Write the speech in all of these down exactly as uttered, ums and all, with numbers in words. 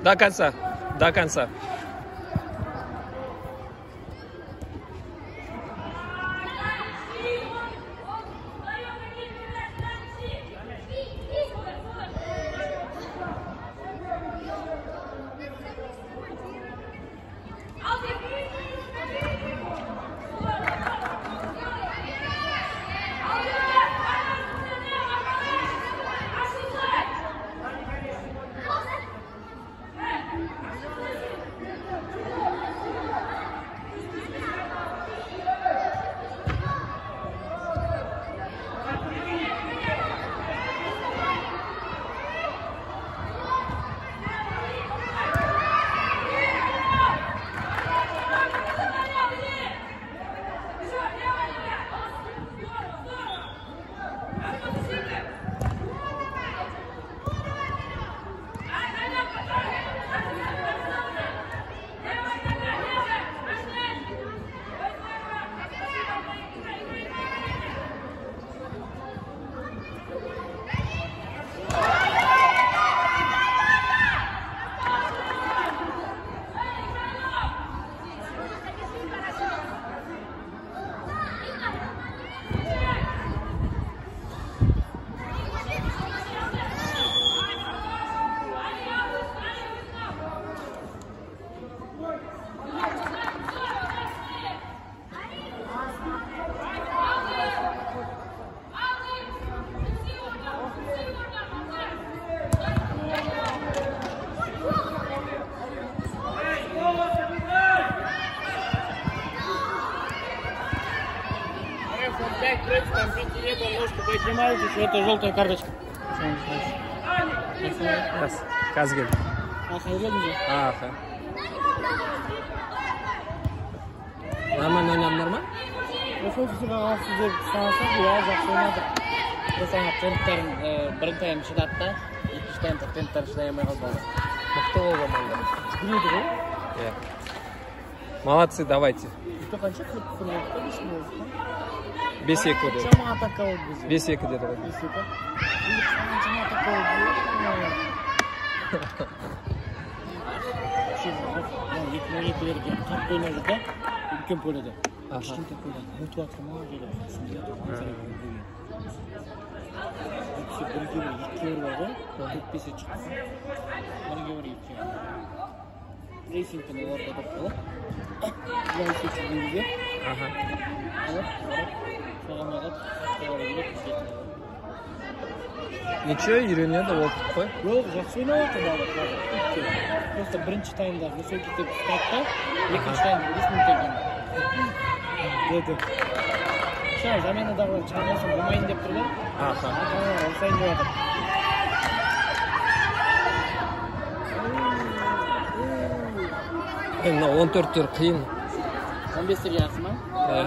До конца. До конца. Это желтая карточка. Казгель. Ага. Нормально ойнадым, нормально? Ошол кишиге сиздер санасак, я жакшы ойнадык. Эсаңа темптерин биринчи тайм чыдат да, экинчи таймда темптер чыдай албай калды. Мыкты болгон балдар. Күнөдү го? Иә. Молодцы, давайте. Что канча клуб футболда беш болду? беш эки деді. Чама атака болду биз. беш эки деді ғой. беш эки. Бир чама атака болду. Şu yetme yetmelerge kap oynadı da ülken polede. Şimdi polede. Motivasyonu geliyor. Şimdi de İki bir iki iki iki var da dört beşe çıktı. Bana göre iki. Racing tane var da bakalım. Güzel seçildi. Aha. Evet. Sonra da sonra bir şey. Ничего, үйренеді ол қой. Yok, жақсы ойнап отыр бала. Просто бірінші таймда высокий деп ұстады, екінші таймда бес минут келген. Деді. Шау, заменадағы чаңғасын болмайын деп тұрды. Аха. Ата-аналар осайын деп жатыр. Мына он төрттер қиын. он бестерге жақсы ма? Да.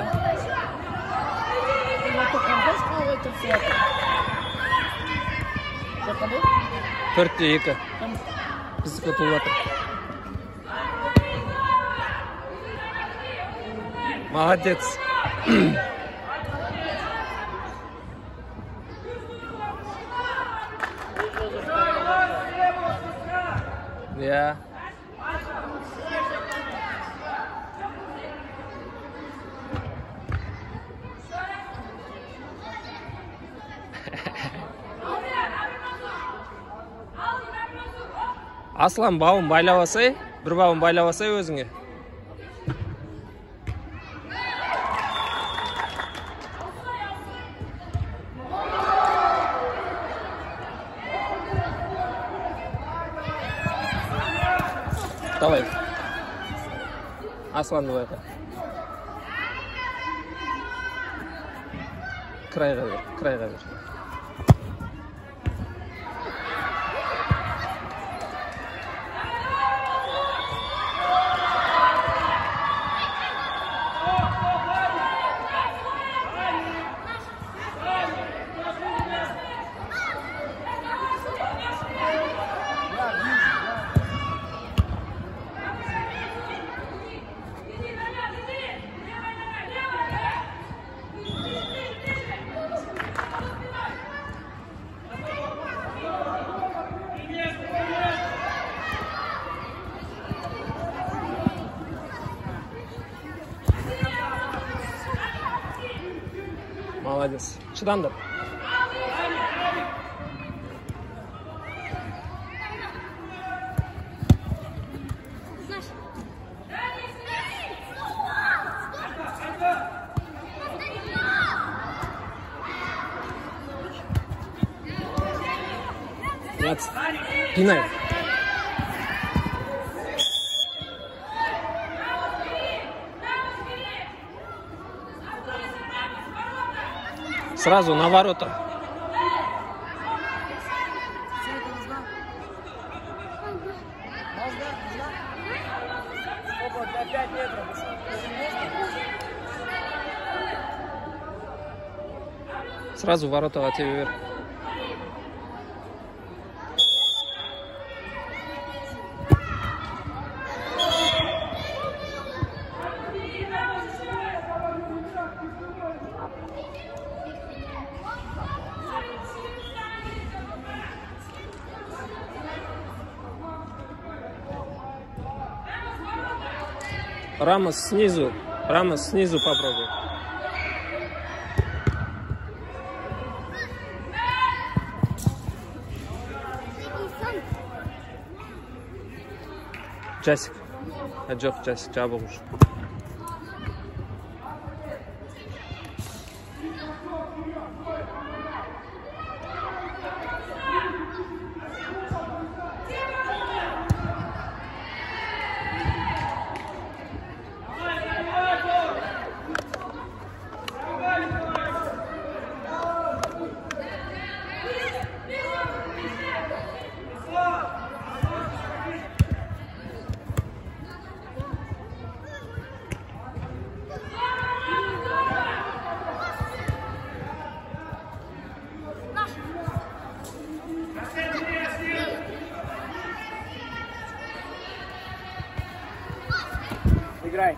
төртте екі. Біздікі ұтылып жатыр. Молодец. Я. Аслан, бауын байлап алсай, бір бауын байлап алсай өзіңе. Давай. Аслан, давай. Крайға бер, крайға бер. Молодец. Чыдамдыр. Нет. Пинай. Сразу на ворота. Сразу ворота от тебе вверх. Рамос снизу. Рамос снизу попробуй. Часик. Аджок, часик, чабуш. Играй.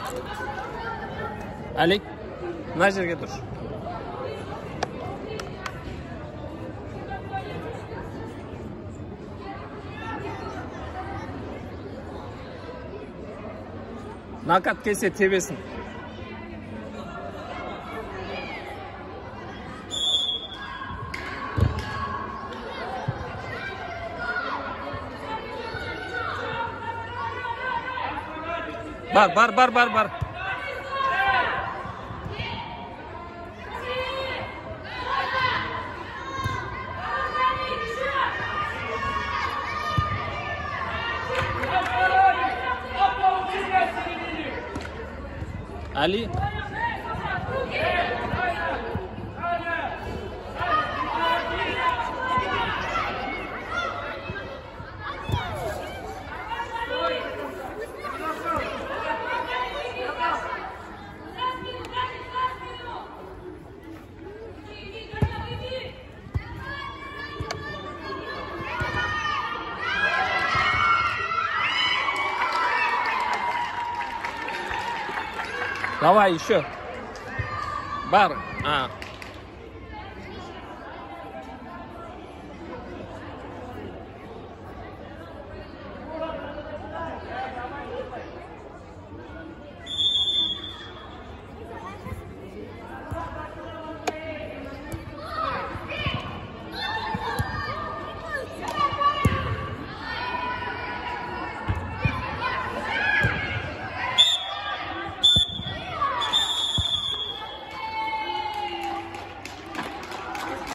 Алик, мына жерге тұр. Накат келсе тебесін. Бар, бар, бар, бар, бар. Али. Давай еще. Бар. А.